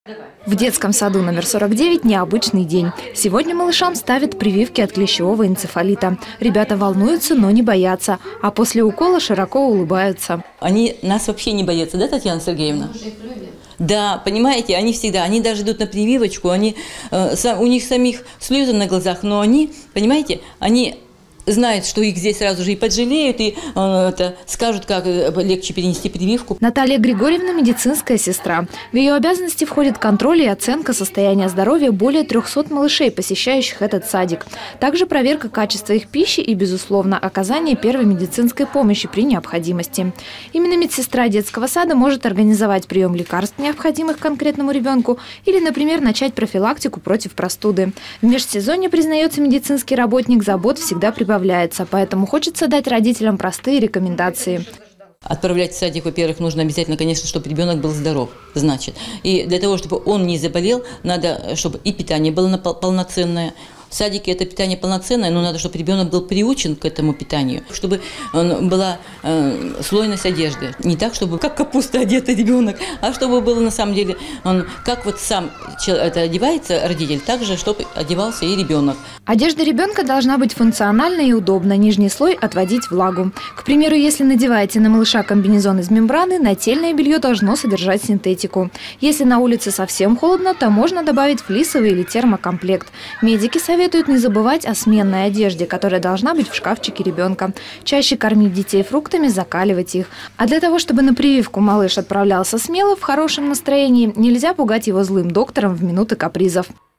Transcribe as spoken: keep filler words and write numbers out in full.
В детском саду номер сорок девять необычный день. Сегодня малышам ставят прививки от клещевого энцефалита. Ребята волнуются, но не боятся. А после укола широко улыбаются. Они нас вообще не боятся, да, Татьяна Сергеевна? Да, понимаете, они всегда, они даже идут на прививочку, они, э, сам, у них самих слезы на глазах, но они, понимаете, они знают, что их здесь сразу же и поджалеют, и э, это, скажут, как легче перенести прививку. Наталья Григорьевна – медицинская сестра. В ее обязанности входит контроль и оценка состояния здоровья более трёхсот малышей, посещающих этот садик. Также проверка качества их пищи и, безусловно, оказание первой медицинской помощи при необходимости. Именно медсестра детского сада может организовать прием лекарств, необходимых конкретному ребенку, или, например, начать профилактику против простуды. В межсезонье, признается медицинский работник, забот всегда прибавляется. Поэтому хочется дать родителям простые рекомендации. Отправлять в садик, во-первых, нужно обязательно, конечно, чтобы ребенок был здоров, значит. И для того, чтобы он не заболел, надо, чтобы и питание было полноценное. В садике это питание полноценное, но надо, чтобы ребенок был приучен к этому питанию, чтобы была э, слойность одежды. Не так, чтобы как капуста одетый ребенок, а чтобы было на самом деле, он, как вот сам это одевается родитель, так же, чтобы одевался и ребенок. Одежда ребенка должна быть функциональной и удобной, нижний слой отводить влагу. К примеру, если надеваете на малыша комбинезон из мембраны, нательное белье должно содержать синтетику. Если на улице совсем холодно, то можно добавить флисовый или термокомплект. Медики советуют Советуют не забывать о сменной одежде, которая должна быть в шкафчике ребенка. Чаще кормить детей фруктами, закаливать их. А для того, чтобы на прививку малыш отправлялся смело, в хорошем настроении, нельзя пугать его злым доктором в минуты капризов.